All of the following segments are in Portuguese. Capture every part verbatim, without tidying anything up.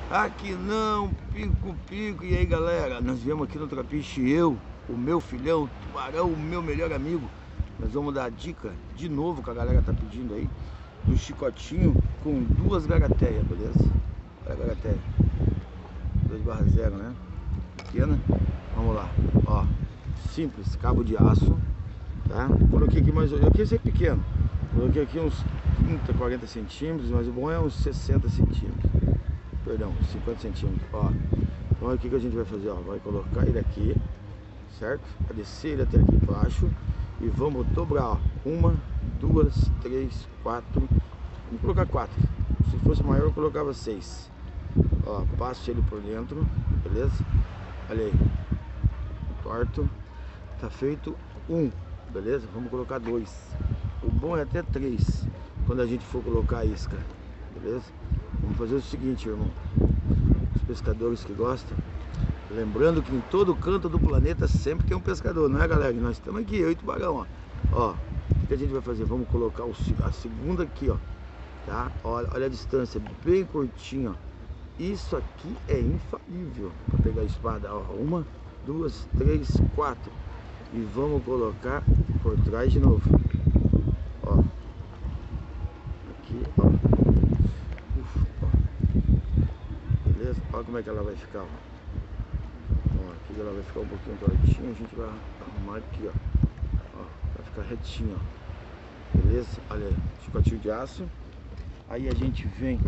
Aqui não, pico, pico. E aí, galera, nós viemos aqui no Trapiche, eu, o meu filhão, o Tubarão, o meu melhor amigo. Nós vamos dar a dica de novo que a galera tá pedindo aí, do chicotinho com duas garateias, beleza? Olha a garateia, dois barra zero, né? Pequena. Vamos lá, ó, simples, cabo de aço, tá? Coloquei aqui mais, aqui esse é pequeno. Coloquei aqui uns trinta, quarenta centímetros, mas o bom é uns sessenta centímetros. Perdão, cinquenta centímetros, ó. Então aqui que a gente vai fazer, ó, vai colocar ele aqui, certo? Vai descer ele até aqui embaixo e vamos dobrar, ó. Uma, duas, três, quatro. Vamos colocar quatro. Se fosse maior eu colocava seis. Ó, passo ele por dentro, beleza? Olha aí. Torto. Tá feito um, beleza? Vamos colocar dois. O bom é até três quando a gente for colocar a isca, beleza? Vamos fazer o seguinte, irmão. Os pescadores que gostam, lembrando que em todo canto do planeta sempre tem um pescador, não é, galera? E nós estamos aqui, eu e o Tubarão, ó. Ó, o que a gente vai fazer? Vamos colocar o, a segunda aqui, ó. Tá? Olha, olha a distância, bem curtinha, ó. Isso aqui é infalível para pegar a espada, ó. Uma, duas, três, quatro. E vamos colocar por trás de novo. Ó. Aqui, ó. Uf, ó. Beleza? Olha como é que ela vai ficar, ó. Ó, aqui ela vai ficar um pouquinho tortinha. A gente vai arrumar aqui, ó. Ó, vai ficar retinho, ó. Beleza? Olha aí, chicotinho de aço. Aí a gente vem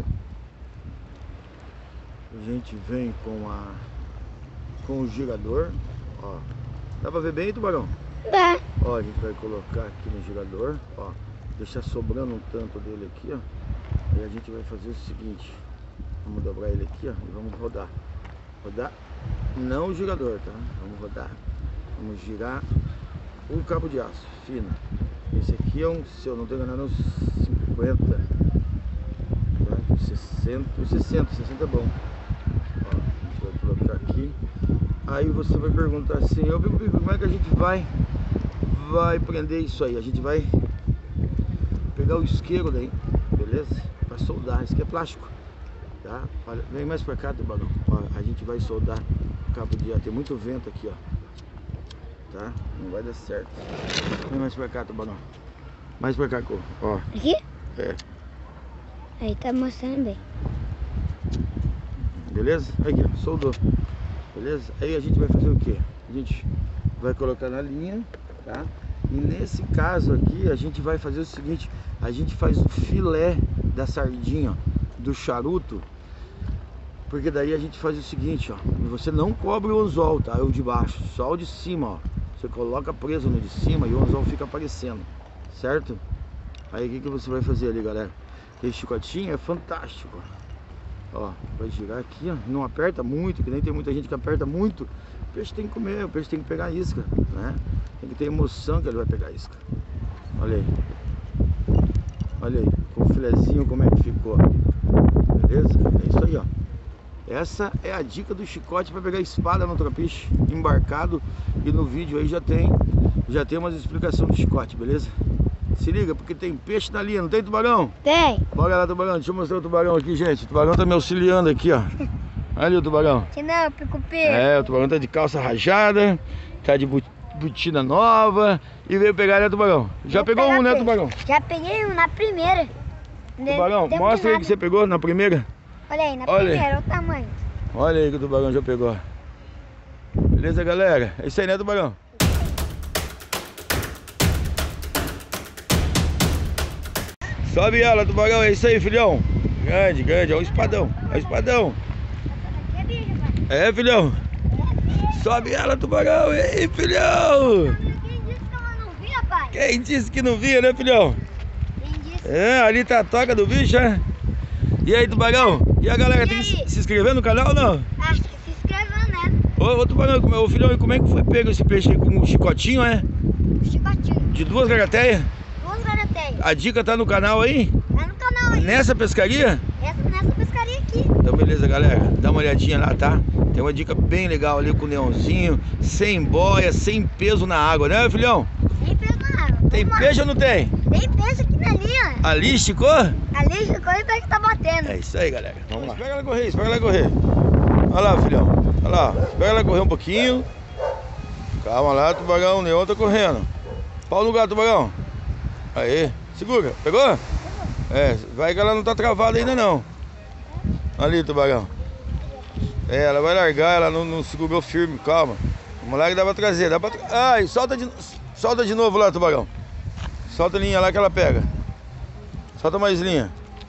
A gente vem com a com o girador, ó. Dá pra ver bem, Tubarão? Dá. Ó, a gente vai colocar aqui no girador, ó. Deixar sobrando um tanto dele aqui, ó. Aí a gente vai fazer o seguinte. Vamos dobrar ele aqui, ó. E vamos rodar. Rodar, não o girador, tá? Vamos rodar. Vamos girar o cabo de aço, fino. Esse aqui é um, se eu não tô enganado, uns cinquenta. Tá? sessenta, sessenta, sessenta é bom. Ó, a gente vai colocar aqui. Aí você vai perguntar assim, eu Bico Bico, como é que a gente vai vai prender isso aí? A gente vai pegar o isqueiro daí, beleza? Para soldar, isso aqui é plástico, tá? Olha, vem mais pra cá, Tubarão. Ó, a gente vai soldar o cabo de aço, tem muito vento aqui, ó. Tá? Não vai dar certo. Vem mais pra cá, Tubarão. Mais pra cá, ó. Aqui? É. Aí tá mostrando bem. Beleza? Aqui, ó, soldou. Beleza? Aí a gente vai fazer o que? A gente vai colocar na linha, tá? E nesse caso aqui a gente vai fazer o seguinte: a gente faz o filé da sardinha, do charuto. Porque daí a gente faz o seguinte, ó. Você não cobre o anzol, tá? É o de baixo, só o de cima, ó. Você coloca preso no de cima e o anzol fica aparecendo, certo? Aí o que, que você vai fazer ali, galera? Esse chicotinho é fantástico, ó. Vai girar aqui, ó. Não aperta muito, que nem tem muita gente que aperta muito. O peixe tem que comer, o peixe tem que pegar a isca, né? Tem que ter emoção que ele vai pegar a isca. Olha aí. Olha aí, com o filezinho como é que ficou. Beleza? É isso aí, ó. Essa é a dica do chicote para pegar espada no Trapiche embarcado. E no vídeo aí já tem Já tem umas explicações do chicote, beleza? Se liga, porque tem peixe na linha, não tem, Tubarão? Tem. Bora lá, Tubarão, deixa eu mostrar o Tubarão aqui, gente. O Tubarão tá me auxiliando aqui, ó. Olha ali o Tubarão. Que não, pico pico. É, o Tubarão tá de calça rajada, tá de botina nova e veio pegar, né, Tubarão? Já Vou pegou um, né, peixe. Tubarão? Já peguei um na primeira. Tubarão, Deu mostra aí nada. que você pegou na primeira. Olha aí, na Olha aí. primeira, olha o tamanho. Olha aí que o Tubarão já pegou. Beleza, galera? É isso aí, né, Tubarão? Sobe ela, Tubarão, é isso aí, filhão. Grande, grande, é um espadão, é um espadão. É, filhão. Sobe ela, Tubarão, ei, filhão. Quem disse que ela não via, pai? Quem disse que não via, né, filhão? Quem disse? É, ali tá a toca do bicho, é? E aí, Tubarão? E a galera, E tem que aí? se inscrever no canal ou não? Acho que se inscreveu, né? Ô, ô Tubarão, ô filhão, como é que foi pego esse peixe aí com um chicotinho, é? O chicotinho. De duas garateias? Duas garateias. A dica tá no canal aí? Tá no canal aí. Nessa pescaria? Essa, nessa pescaria aqui. Então beleza, galera, dá uma olhadinha lá, tá? Tem uma dica bem legal ali com o neonzinho, sem boia, sem peso na água, né, filhão? Sem peso na água. Tem Vamos lá. peixe ou não tem? Tem peixe aqui na linha. Ali esticou? Ali Ali ficou e pega que tá batendo. É isso aí, galera. Vamos lá. Espera ela correr, espera ela correr. Olha lá, filhão. Olha lá. Espera ela correr um pouquinho. Calma lá, Tubarão. O Neon tá correndo. Pau no gato, Tubarão. Aí. Segura. Pegou? É, vai que ela não tá travada ainda não. Ali, Tubarão. É, ela vai largar, ela não, não segurou firme, calma. Vamos lá que dá pra trazer, dá pra tra... Ai, solta de, solta de novo lá, Tubarão. Solta a linha lá que ela pega. Solta mais linha.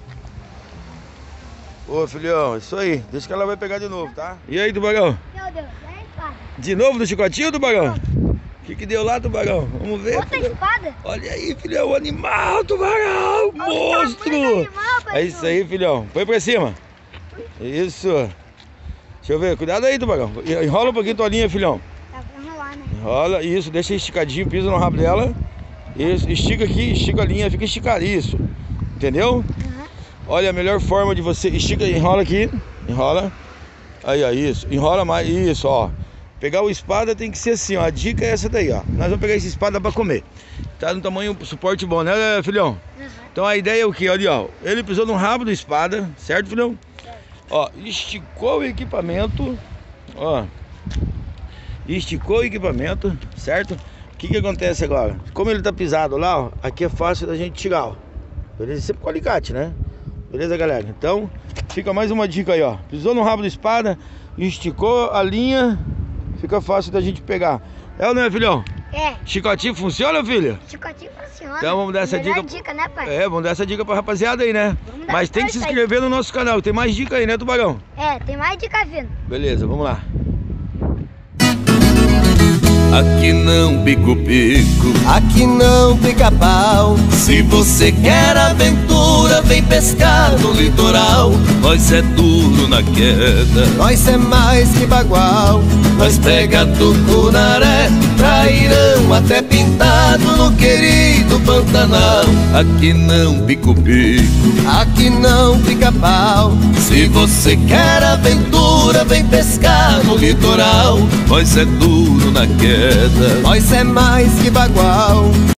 Ô, filhão, isso aí. Deixa que ela vai pegar de novo, tá? E aí, Tubarão? Meu Deus, é a espada. De novo do chicotinho, Tubarão? O que que deu lá, Tubarão? Vamos ver. Outra filhão. espada? Olha aí, filhão, o animal, Tubarão, Olha o monstro. tamanho do animal, É isso aí, filhão. Põe pra cima. Isso. Deixa eu ver, cuidado aí, Tubarão. Enrola um pouquinho tua linha, filhão. Tá pra enrolar, né? Enrola, isso, deixa esticadinho, pisa no rabo dela. Isso, estica aqui, estica a linha, fica esticado, isso. Entendeu? Uhum. Olha, a melhor forma de você, estica, enrola aqui, enrola. Aí, ó, isso, enrola mais, isso, ó. Pegar o espada tem que ser assim, ó, a dica é essa daí, ó. Nós vamos pegar essa espada pra comer. Tá no tamanho, suporte bom, né, filhão? Uhum. Então a ideia é o que? Olha, ó, ele pisou no rabo da espada, certo, filhão? Ó, esticou o equipamento, ó. Esticou o equipamento, certo? O que que acontece agora? Como ele tá pisado lá, ó, aqui é fácil da gente tirar, ó. Beleza? Sempre com alicate, né? Beleza, galera? Então, fica mais uma dica aí, ó. Pisou no rabo da espada, esticou a linha, fica fácil da gente pegar. É ou não é, filhão? É. Chicotinho funciona, filha? Chicotinho funciona. Então vamos dar essa Melhor dica. dica, né, pai? É, vamos dar essa dica pra rapaziada aí, né? Vamos dar Mas tem que se força aí. inscrever no nosso canal, tem mais dica aí, né, Tubarão? É, tem mais dica vindo. Beleza, vamos lá. Aqui não pico-pico, Aqui não pica pau. se você quer aventura, vem pescar no litoral. Nós é duro na queda, Nós é mais que bagual. nós pega tucunaré, trairão até pintado no querido Pantanal. Aqui não pico-pico, Aqui não pica pau. se você quer aventura, vem pescar no litoral. Nós é duro na queda, Nós é mais que bagual.